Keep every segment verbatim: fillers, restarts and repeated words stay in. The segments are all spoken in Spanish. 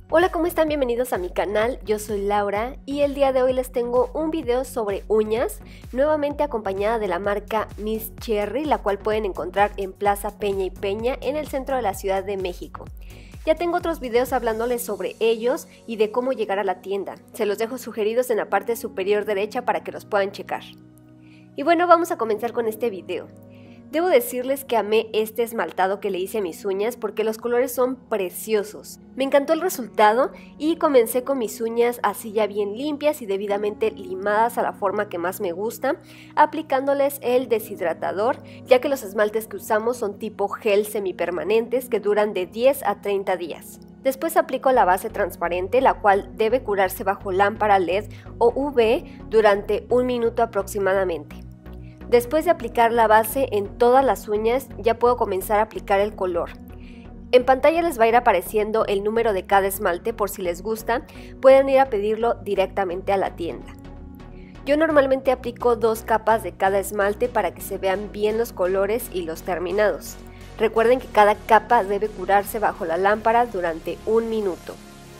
Hola, ¿cómo están? Bienvenidos a mi canal, yo soy Laura y el día de hoy les tengo un video sobre uñas, nuevamente acompañada de la marca Miss Cherry, la cual pueden encontrar en Plaza Peña y Peña en el centro de la Ciudad de México. Ya tengo otros videos hablándoles sobre ellos y de cómo llegar a la tienda, se los dejo sugeridos en la parte superior derecha para que los puedan checar. Y bueno, vamos a comenzar con este video. Debo decirles que amé este esmaltado que le hice a mis uñas porque los colores son preciosos. Me encantó el resultado y comencé con mis uñas así ya bien limpias y debidamente limadas a la forma que más me gusta, aplicándoles el deshidratador, ya que los esmaltes que usamos son tipo gel semipermanentes que duran de diez a treinta días. Después aplico la base transparente, la cual debe curarse bajo lámpara L E D o U V durante un minuto aproximadamente. Después de aplicar la base en todas las uñas, ya puedo comenzar a aplicar el color. En pantalla les va a ir apareciendo el número de cada esmalte por si les gusta, pueden ir a pedirlo directamente a la tienda. Yo normalmente aplico dos capas de cada esmalte para que se vean bien los colores y los terminados. Recuerden que cada capa debe curarse bajo la lámpara durante un minuto.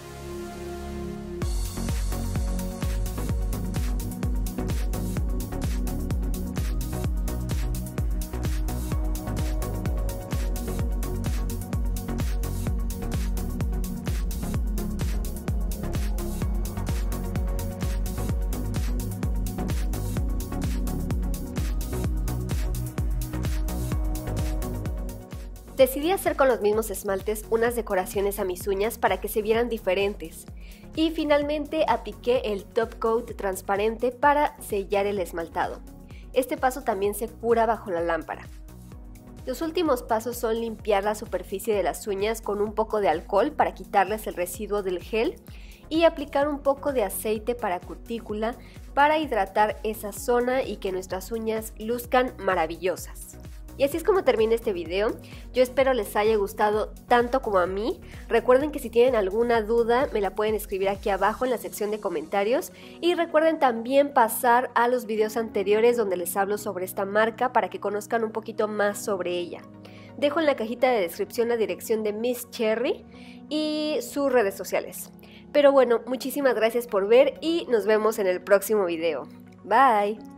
Decidí hacer con los mismos esmaltes unas decoraciones a mis uñas para que se vieran diferentes y finalmente apliqué el top coat transparente para sellar el esmaltado. Este paso también se cura bajo la lámpara. Los últimos pasos son limpiar la superficie de las uñas con un poco de alcohol para quitarles el residuo del gel y aplicar un poco de aceite para cutícula para hidratar esa zona y que nuestras uñas luzcan maravillosas. Y así es como termina este video. Yo espero les haya gustado tanto como a mí. Recuerden que si tienen alguna duda me la pueden escribir aquí abajo en la sección de comentarios. Y recuerden también pasar a los videos anteriores donde les hablo sobre esta marca para que conozcan un poquito más sobre ella. Dejo en la cajita de descripción la dirección de Miss Cherry y sus redes sociales. Pero bueno, muchísimas gracias por ver y nos vemos en el próximo video. Bye.